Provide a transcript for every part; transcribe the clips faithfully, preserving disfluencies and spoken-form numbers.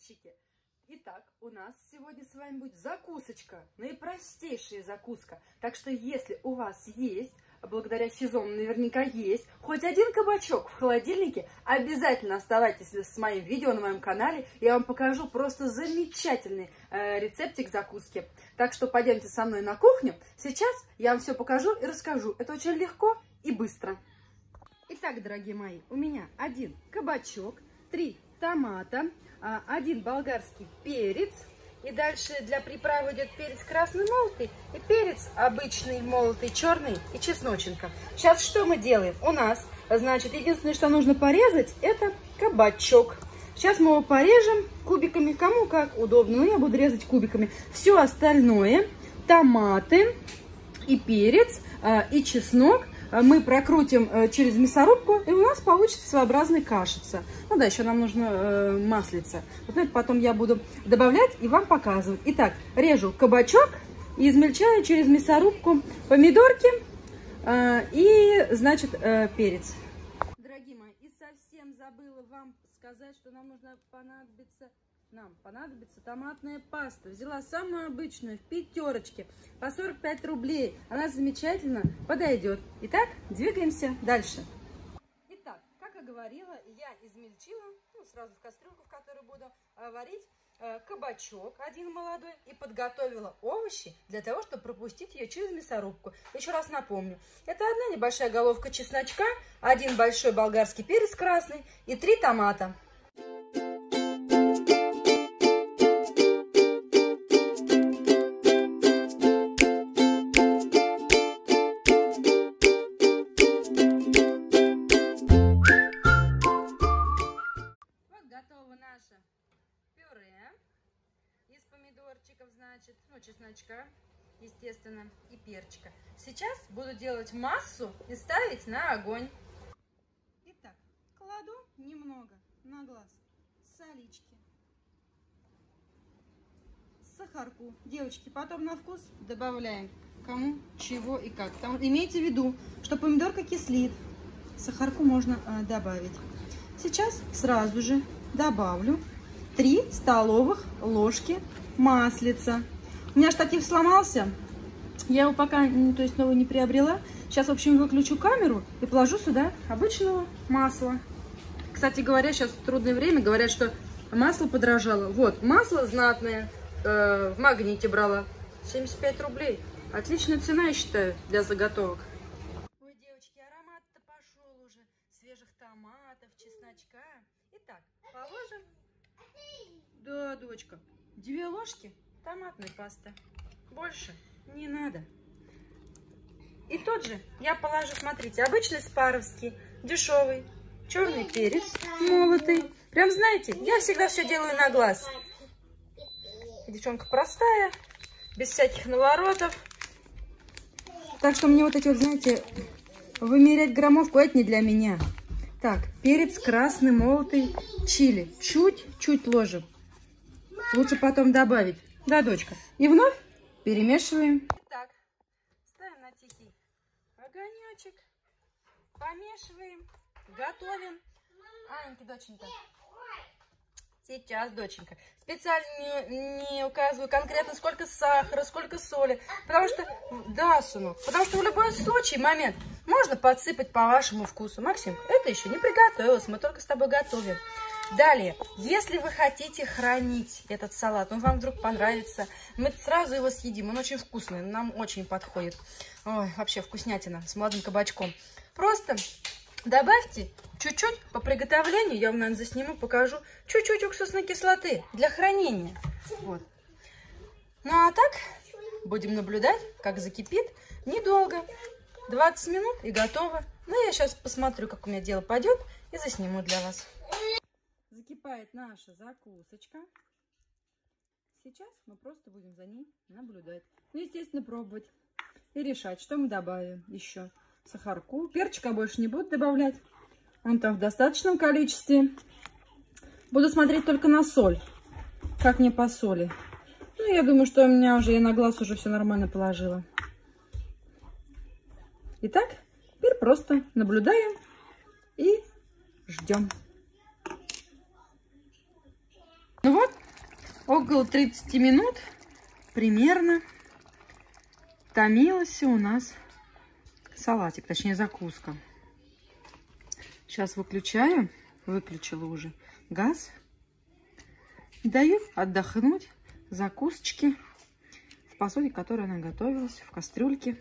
подписчики! Итак, у нас сегодня с вами будет закусочка, наипростейшая закуска. Так что если у вас есть, благодаря сезону наверняка есть, хоть один кабачок в холодильнике, обязательно оставайтесь с моим видео на моем канале. Я вам покажу просто замечательный э, рецептик закуски. Так что пойдемте со мной на кухню. Сейчас я вам все покажу и расскажу. Это очень легко и быстро. Итак, дорогие мои, у меня один кабачок, три томата, один болгарский перец. И дальше для приправы идет перец красный молотый и перец обычный молотый черный и чесноченка. Сейчас что мы делаем? У нас, значит, единственное, что нужно порезать, это кабачок. Сейчас мы его порежем кубиками, кому как удобно. Но я буду резать кубиками. Все остальное, томаты и перец и чеснок, мы прокрутим через мясорубку, и у нас получится своеобразная кашица. Ну да, еще нам нужно э, маслица. Вот это потом я буду добавлять и вам показывать. Итак, режу кабачок и измельчаю через мясорубку помидорки э, и, значит, э, перец. Дорогие мои, и совсем забыла вам сказать, что нам нужно понадобиться... Нам понадобится томатная паста. Взяла самую обычную в пятерочке по сорок пять рублей. Она замечательно подойдет. Итак, двигаемся дальше. Итак, как и говорила, я измельчила, ну, сразу в кастрюльку, в которой буду э, варить, э, кабачок один молодой и подготовила овощи для того, чтобы пропустить ее через мясорубку. Еще раз напомню, это одна небольшая головка чесночка, один большой болгарский перец красный и три томата. Готово наше пюре из помидорчиков, значит, ну, чесночка, естественно, и перчика. Сейчас буду делать массу и ставить на огонь. Итак, кладу немного на глаз солички, сахарку. Девочки, потом на вкус добавляем кому, чего и как. Там, имейте в виду, что помидорка кислит, сахарку можно э, добавить. Сейчас сразу же добавлю три столовых ложки маслица. У меня штатив сломался, я его пока, то есть, новый не приобрела. Сейчас, в общем, выключу камеру и положу сюда обычного масла. Кстати говоря, сейчас трудное время, говорят, что масло подорожало. Вот, масло знатное, э, в Магните брала, семьдесят пять рублей. Отличная цена, я считаю, для заготовок. Ой, девочки, аромат-то пошел уже, свежих томатов, чесночка. Итак, положим, да, дочка, две ложки томатной пасты. Больше не надо. И тот же я положу, смотрите, обычный спаровский, дешевый, черный перец молотый. Прям, знаете, я всегда все делаю на глаз. Девчонка простая, без всяких наворотов. Так что мне вот эти вот, знаете, вымерять граммовку, это не для меня. Так, перец красный, молотый, чили. Чуть-чуть ложим. Лучше потом добавить. Да, дочка. И вновь перемешиваем. Так, ставим на тихий огонечек. Помешиваем. Готовим. Аненька, доченька. Сейчас, доченька. Специально не, не указываю конкретно, сколько сахара, сколько соли. Потому что, да, сынок, потому что в любой случай, момент, можно подсыпать по вашему вкусу. Максим, это еще не приготовилось, мы только с тобой готовим. Далее, если вы хотите хранить этот салат, он вам вдруг понравится, мы сразу его съедим, он очень вкусный, нам очень подходит. Ой, вообще вкуснятина с молодым кабачком. Просто добавьте чуть-чуть по приготовлению, я вам, наверное, засниму, покажу, чуть-чуть уксусной кислоты для хранения. Вот. Ну а так, будем наблюдать, как закипит. Недолго, двадцать минут и готово. Ну, я сейчас посмотрю, как у меня дело пойдет, и засниму для вас. Закипает наша закусочка. Сейчас мы просто будем за ней наблюдать. Ну, естественно, пробовать и решать, что мы добавим еще. Сахарку. Перчика больше не буду добавлять. Он там в достаточном количестве. Буду смотреть только на соль. Как мне по соли. Ну, я думаю, что у меня уже, я на глаз уже все нормально положила. Итак, теперь просто наблюдаем и ждем. Ну вот, около тридцати минут примерно томился у нас салатик, точнее закуска. Сейчас выключаю, выключила уже газ. Даю отдохнуть закусочке в посуде, которая она готовилась, в кастрюльке.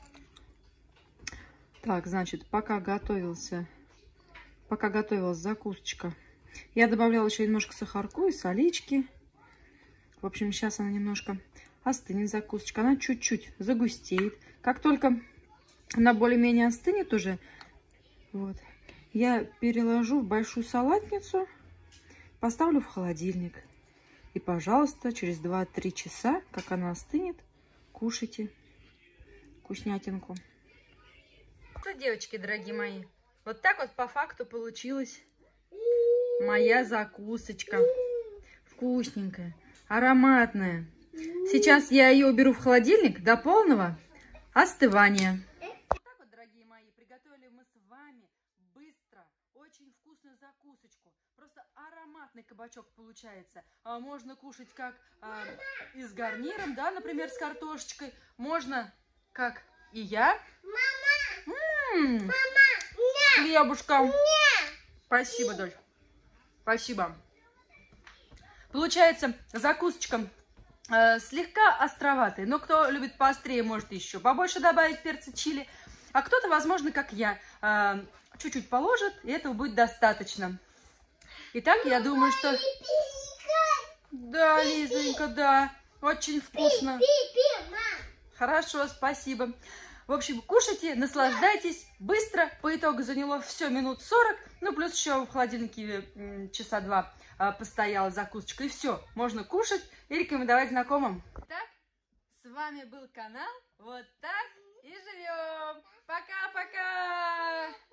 Так, значит, пока готовился, пока готовилась закусочка, я добавляла еще немножко сахарку и солички. В общем, сейчас она немножко остынет, закусочка. Она чуть-чуть загустеет. Как только она более-менее остынет уже, вот, я переложу в большую салатницу, поставлю в холодильник. И, пожалуйста, через два-три часа, как она остынет, кушайте вкуснятинку. Что, девочки, дорогие мои, вот так вот по факту получилась моя закусочка. Вкусненькая, ароматная. Сейчас я ее уберу в холодильник до полного остывания. Вот так вот, дорогие мои, приготовили мы с вами быстро очень вкусную закусочку. Просто ароматный кабачок получается. А, можно кушать как а, и с гарниром, да, например, с картошечкой. Можно, как и я. Мама! Мама! С хлебушком. Спасибо, Доль. Спасибо. Получается закусочка э, слегка островатая. Но кто любит поострее, может еще побольше добавить перца чили. А кто-то, возможно, как я, чуть-чуть э, положит, и этого будет достаточно. Итак, я думаю, что... Да, Лизонька, да. Очень вкусно. Хорошо, спасибо. В общем, кушайте, наслаждайтесь. Быстро. По итогу заняло все минут сорок. Ну, плюс еще в холодильнике часа два а, постояла закусочка. И все. Можно кушать и рекомендовать знакомым. Так, с вами был канал Вот Так и живем. Пока-пока.